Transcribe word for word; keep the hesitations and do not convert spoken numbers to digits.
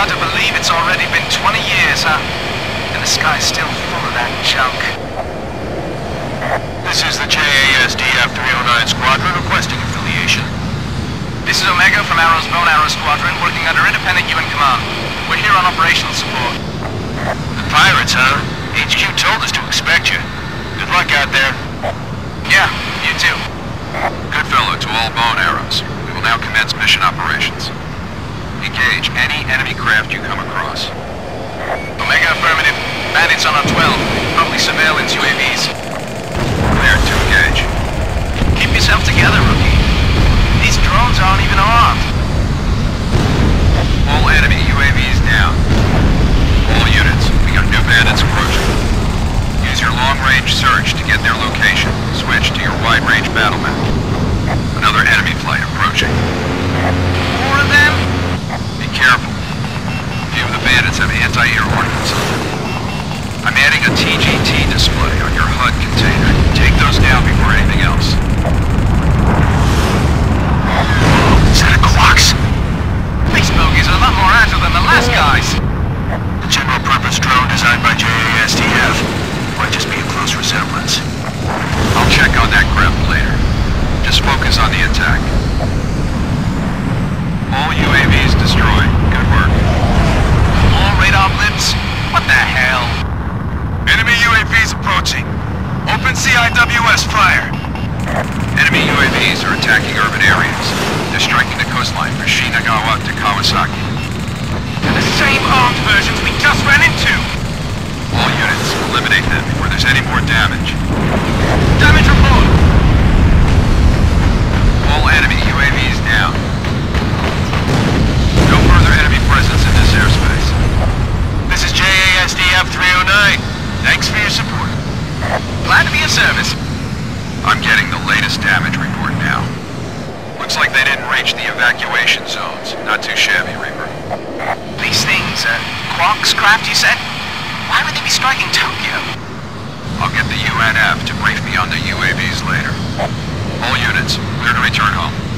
hard to believe it's already been twenty years, huh? And the sky's still full of that junk. This is the J A S D F three oh nine Squadron requesting affiliation. This is Omega from Arrow's Bone Arrow Squadron, working under independent U N command. We're here on operational support. The pirates, huh? H Q told us to expect you. Good luck out there. Yeah, you too. Good fellow to all Bone Arrows. We will now commence mission operations. Engage any enemy craft you come across. Omega affirmative. Bandits on our twelve. Probably surveillance U A Vs. Clear to engage. Keep yourself together, rookie. These drones aren't even armed. All enemy U A Vs down. All units, we got new bandits approaching. Use your long-range search to get their location. Switch to your wide-range battle map. Another enemy flight approaching. More of them? Be careful. A few of the bandits have anti-air ordnance on them. I'm adding a T G T display on your H U D container. Take those down before anything else. Is that a Quax? These bogies are a lot more agile than the last guys. The general-purpose drone designed by J A S D F. Might just be a close resemblance. I'll check on that craft later. Just focus on the attack. All U A Vs destroyed. Good work. More radar blips? What the hell? Enemy U A Vs approaching. Open C I W S fire. Enemy U A Vs are attacking urban areas. They're striking the coastline from Shinagawa to Kawasaki. They're the same armed versions we just ran into. All units, eliminate them before there's any more damage. Damage report. All enemy U A Vs down. No further enemy presence in this airspace. This is J A S D F three oh nine. Thanks for your support. Glad to be of service. I'm getting the latest damage report now. Looks like they didn't reach the evacuation zones. Not too shabby, Reaper. These things, uh, Quax craft, you said? Why would they be striking Tokyo? I'll get the U N F to brief me on the U A Vs later. All units, clear to return home.